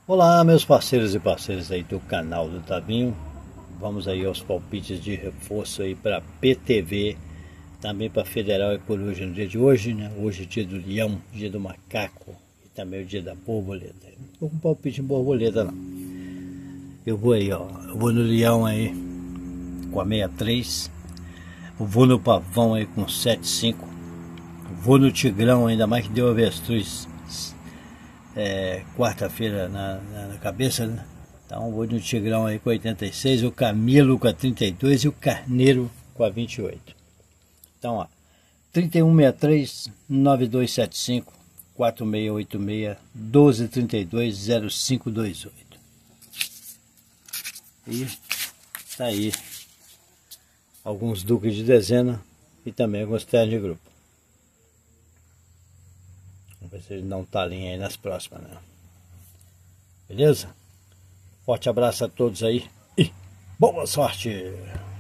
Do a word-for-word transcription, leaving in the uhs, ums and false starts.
Olá, meus parceiros e parceiras aí do canal do Tavinho. Vamos aí aos palpites de reforço aí para P T V, também para Federal e Coruja no dia de hoje, né? Hoje é dia do leão, dia do macaco e também o dia da borboleta. Não vou com palpite em borboleta não. Eu vou aí, ó. Eu vou no leão aí com a sessenta e três. Eu vou no pavão aí com setenta e cinco. Vou no tigrão, ainda mais que deu avestruz é, quarta-feira na, na, na cabeça, né? Então vou no tigrão aí com oitenta e seis, o camelo com a trinta e dois e o carneiro com a vinte e oito. Então, ó, trinta e um, sessenta e três, nove dois sete cinco, quatro seis oito seis, doze trinta e dois, zero cinco dois oito. E tá aí alguns duques de dezena e também alguns ternos de grupo. Vamos ver se ele não tá linha aí nas próximas, né? Beleza? Forte abraço a todos aí e boa sorte!